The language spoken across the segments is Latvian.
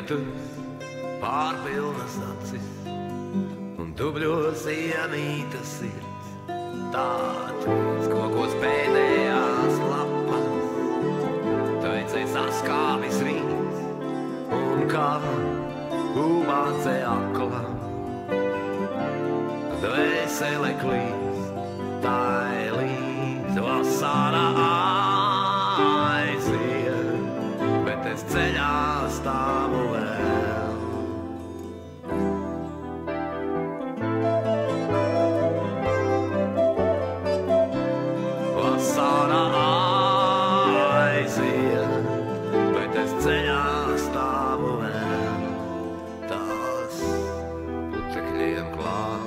lietus pārpilnas acis un dubļos iemīta sirds. Tāds kokos pēdējās lapas, teicei saskāvis rīts un kā ūmāce akla. Dvēsele klīst, tai līdz vasarā aiziet, bet es ceļā stāvu vēl. Vasarā aiziet, bet es ceļā stāvu vēl. Tās putekļiem klāt.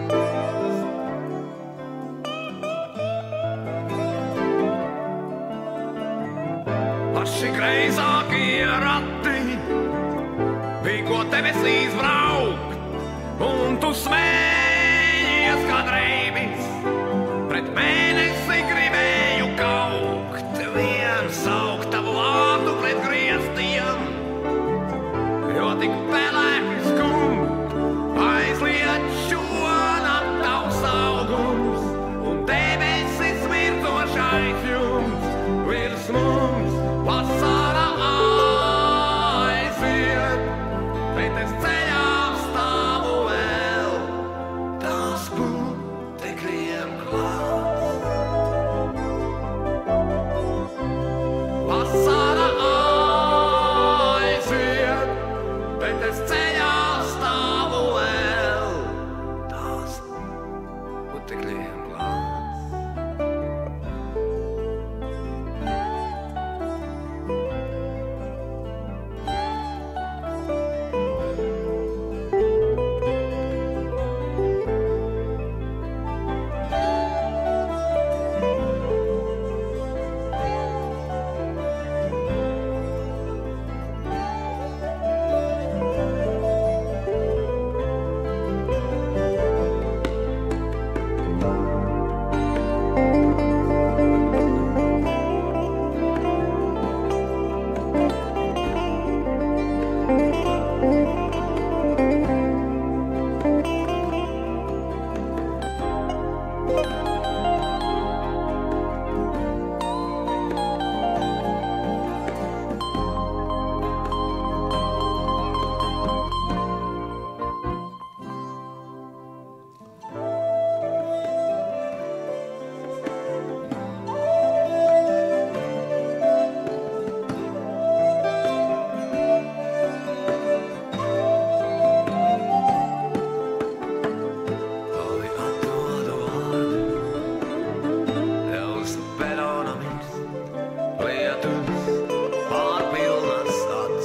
Paši greizākie rati vīko debesīs braukt, un tu smējies kā dreibis, pret mēnesi gribēju kaukt, vien saukt tavu vārdu pret griestiem, jo tik pelēki skumt, aizliet šonam tavs augums, un debesis mirdošais jums virs mums. Vasarā aiziet, bet es ceļā stāvu vēl, tās putekļiem klāt. Vasarā aiziet, bet es ceļā stāvu vēl, tās putekļiem klāt.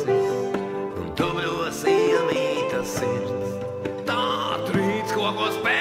Sirds, tā trīc kokos pēc.